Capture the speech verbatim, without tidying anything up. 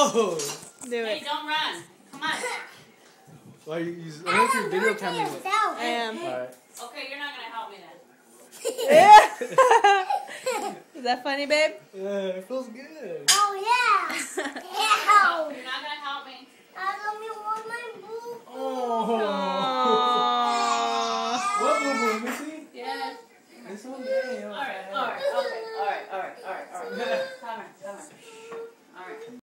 Whoa! Do Hey, it. don't run. Come on. Why are you using? I don't know if you're video camera. I am. Alright. Okay, you're not gonna help me then. Is that funny, babe? Yeah, it feels good. Oh yeah. You're not gonna help me. I don't want my boo. Oh. Aww. What boo boo, Missy? Yes. It's okay. All right. All right. Okay. All right. All right. All right. All right. Come on. Come on. All right.